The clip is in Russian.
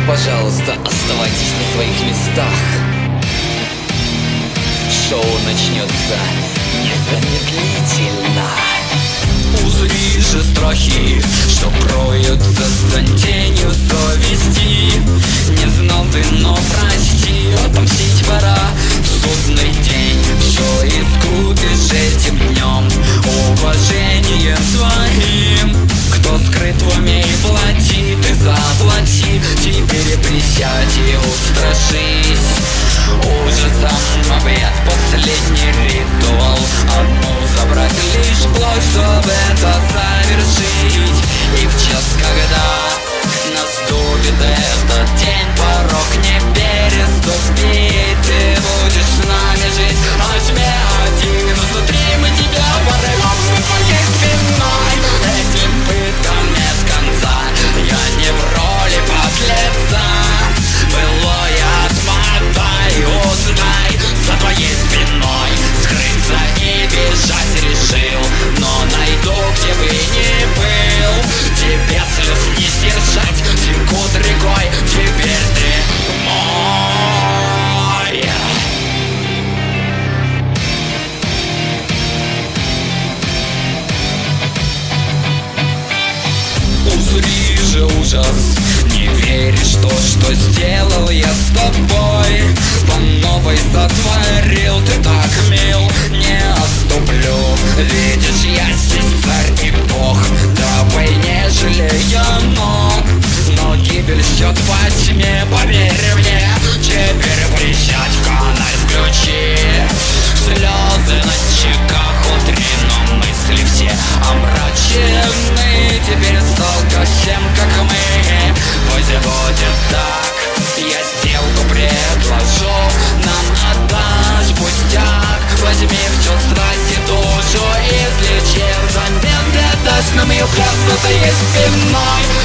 Пожалуйста, оставайтесь на своих местах. Шоу начнется незамедлительно. Узри же страхи, что кроются за тенью совести. Не знал ты, но прости, отомстить пора в судный день. Все искупишь этим днем уважением своим. Кто скрыт в уме и плати, ты заплати. Теперь присядь и устрашись ужасом обряд, последний ритуал. Одну забрать лишь плоть, чтобы это совершить. И в час, когда наступит этот день, порог не переступить. Ты будешь с нами жить, ночь один. Внутри мы тебя порвем за твоей спиной. Этим пыткам нет конца, я не в роли подлеца. Былое отмотай, узнай за твоей спиной. Скрыться и бежать решил, но найду, где бы ни был. Тебе слез не сдержать, текут рекой, теперь ты мой. Узри же ужас, не веришь в то, что сделал я с тобой. По новой сотворил, ты так мил, не отступлю. Видишь, я здесь царь и бог, тобой не жалею ног. Но гибель ждет во тьме, поверь мне. Теперь присядь, в фонарь включи. Слезы на щеках утри, но мысли все омрачены. Теперь стал совсем как мы, пусть будет так. Я сделку предложу, нам отдашь пустяк. Возьми всю страсть и душу, излечи взамен. Ты отдашь нам ее клятву твоей спиной.